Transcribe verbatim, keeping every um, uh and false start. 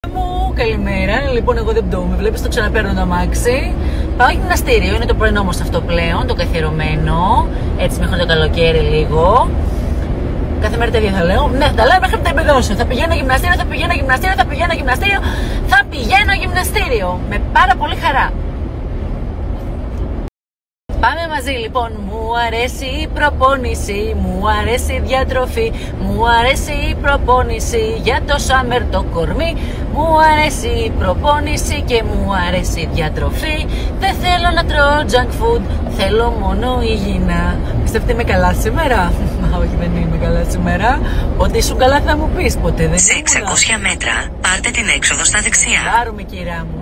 Μου, καλημέρα. Λοιπόν, εγώ δεν πτώμαι. Βλέπεις, το ξαναπαίρνω το αμάξι. Πάω γυμναστήριο. Είναι το πρωινό όμως αυτό πλέον, το καθιερωμένο. Έτσι, μέχρι το καλοκαίρι λίγο. Κάθε μέρα τα ίδια θα λέω. Ναι, θα τα λέω μέχρι να τα εμπεδώσω. Θα πηγαίνω γυμναστήριο, θα πηγαίνω γυμναστήριο, θα πηγαίνω γυμναστήριο. Θα πηγαίνω γυμναστήριο. Με πάρα πολύ χαρά. Πάμε μαζί λοιπόν, μου αρέσει η προπόνηση, μου αρέσει η διατροφή, μου αρέσει η προπόνηση για το summer το κορμί, μου αρέσει η προπόνηση και μου αρέσει η διατροφή, δεν θέλω να τρώω junk food, θέλω μόνο υγιεινά. Πιστεύετε είμαι καλά σήμερα? Μα όχι, δεν είμαι καλά σήμερα. Ότι ήσουν καλά θα μου πεις, ποτέ δεν ήμουν. Σε εξακόσια μέτρα πάρτε την έξοδο στα δεξιά. Πάρουμε, κυρά μου.